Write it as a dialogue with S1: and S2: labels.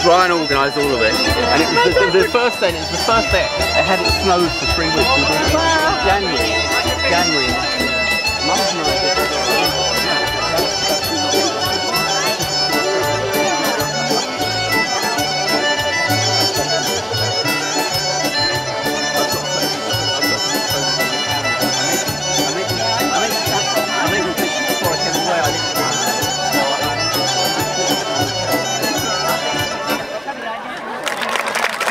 S1: Brian organised all of it, and it was the first day. It was the first day. It hadn't snowed for 3 weeks. We did it in January. Mum's